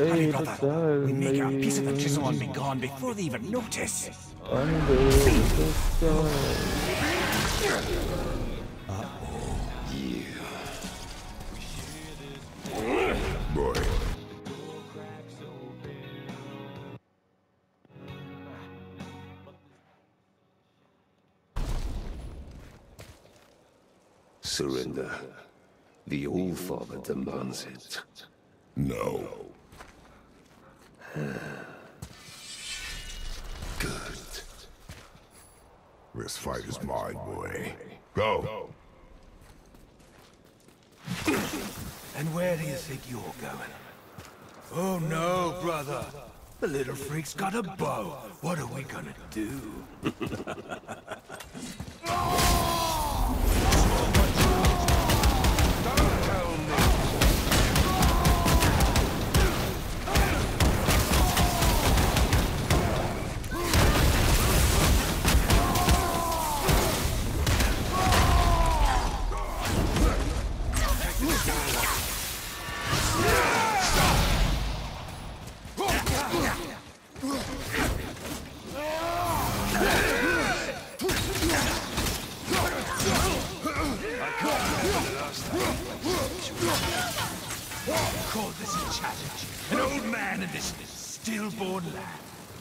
Hurry, brother. We make our piece of the chisel and be gone before they even notice. Boy. Surrender. The All-Father demands it. No. Good. This fight is mine, boy. Go. And where do you think you're going? Oh no, brother. The little freak's got a bow. What are we gonna do? Call this a challenge. An old man and this stillborn lad.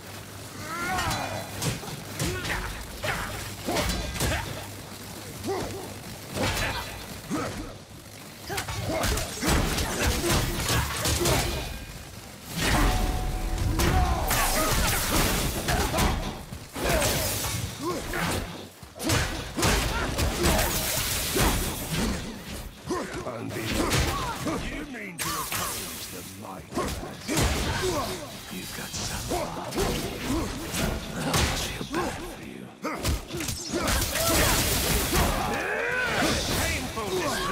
You mean to oppose the might? You've got some. I feel bad for you. Painful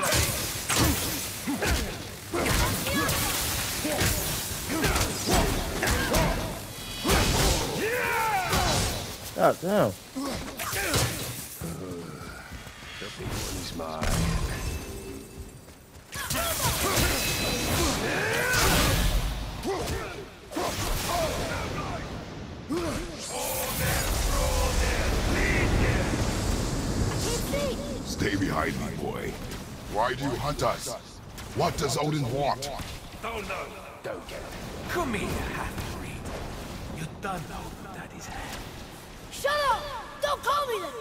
display. God damn. The big one's mine. Stay behind me, boy. Why do you hunt us? What does Odin want? Oh no, don't get it. Come here, half-breed. You done know who Daddy's hand. Shut up! Don't call me that!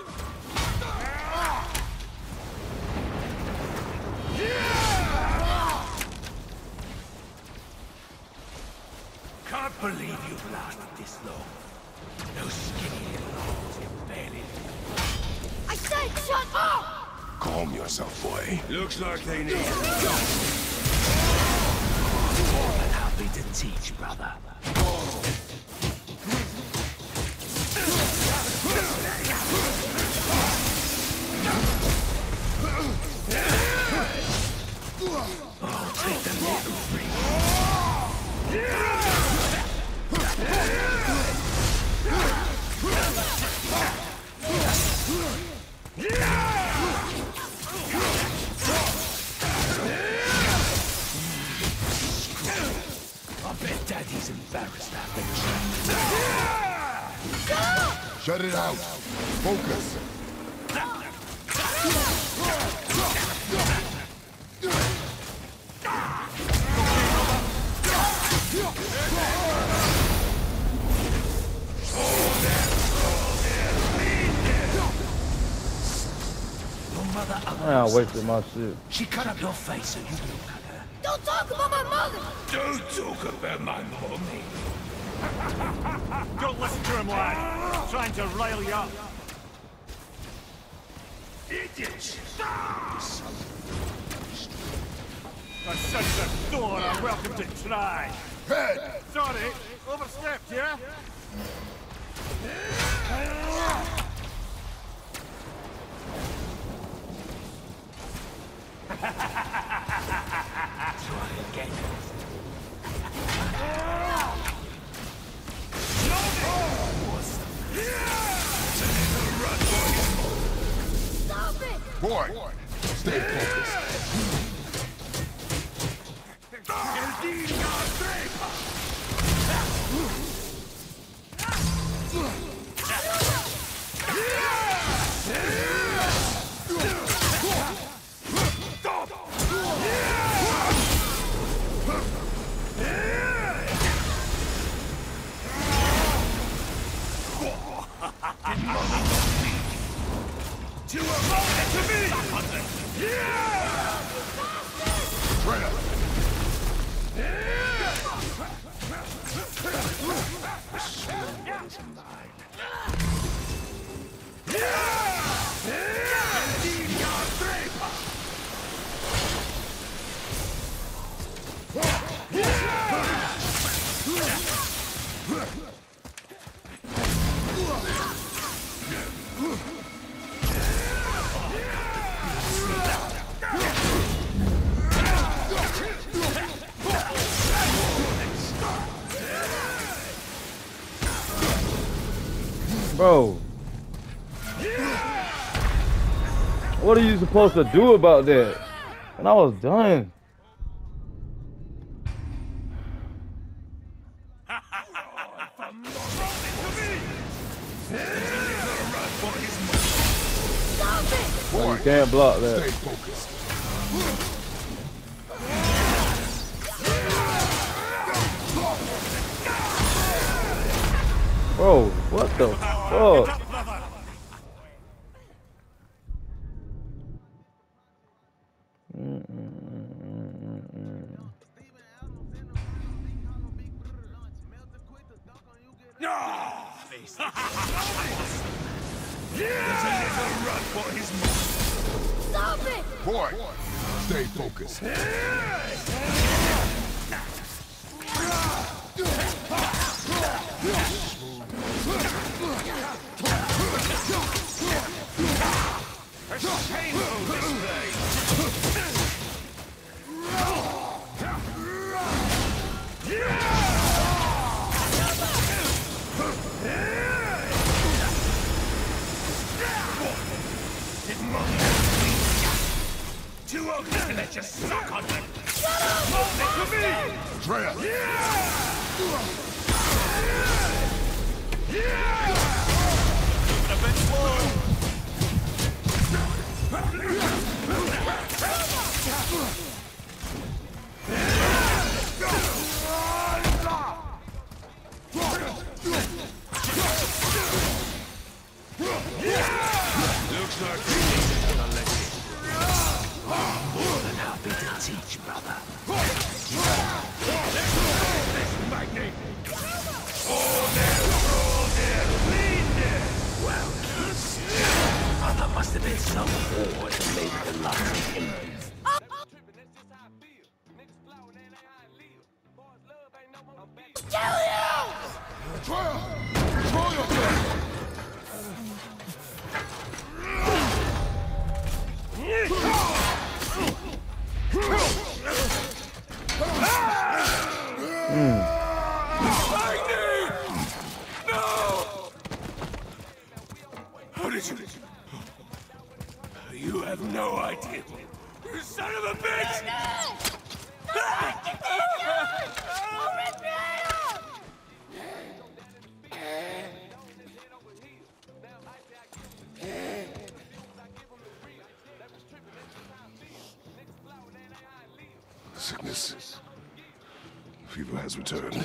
Can't believe you've lasted this long. Those skinny little arms can barely live. I said shut up! Calm yourself, boy. Looks like they need help. More than happy to teach, brother. Oh, take the little freak. I bet Daddy's embarrassed at the trap. Shut it out. Focus. I wasted my shit. She cut up your face so you look at her. Don't talk about my mother! Don't talk about my mommy. Don't listen to him, lad. Trying to rile you up. Idiots! A sense of Thor are welcome to try. Head! Sorry, overstepped, yeah? Try again. Stop it! Boy, stay focused. To me! Bro, what are you supposed to do about that? And I was done. Well, you can't block that. Stay focused. Bro, what the fuck? Stop it! Boy, stay focused. Too ugly to let you suck on them. Drea! A bit slow. Looks like you're gonna let you. More than happy to teach, brother. This magnet. Oh, there, lean there. Well, kids. There must have been some war that made the last of him. Kill you! Drea! Control yourself! How did you? You have no idea. You son of a bitch! Sickness. Fever has returned.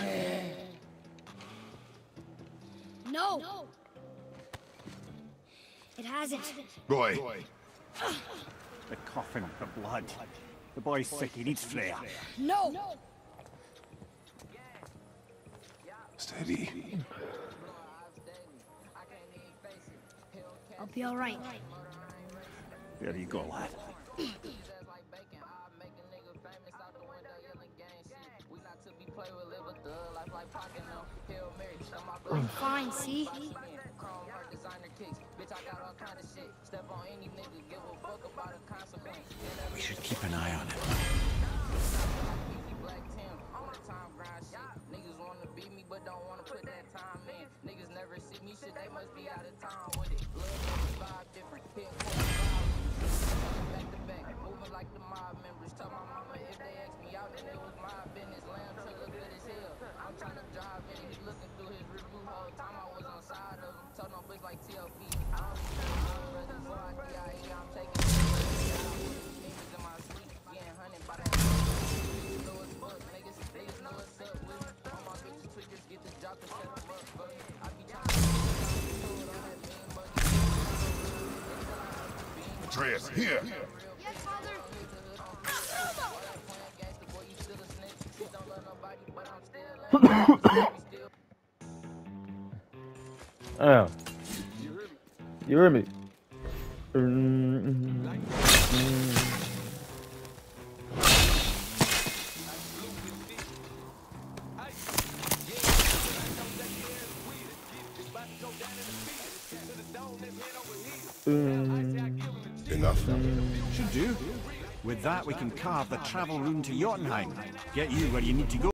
No. It hasn't. Roy, The coughing for blood. The boy's sick, he needs Freya. No. steady. I'll be all right. There you go, lad. I'm fine, see? We should keep an eye on him. Niggas wanna beat me, but don't wanna put that time in. Niggas never see me, shit, they must be out of town with it. Blood 5 different, hitting back to back, moving like the mob members. Tell my mama if they ask me out, then it was my business. Lamb truck look good as hell. I'm trying to drive in, he looking through his review whole time I was on side. here. Yes, Father. Damn. You hear me? Enough. Should do. With that, we can carve the travel rune to Jotunheim. Get you where you need to go.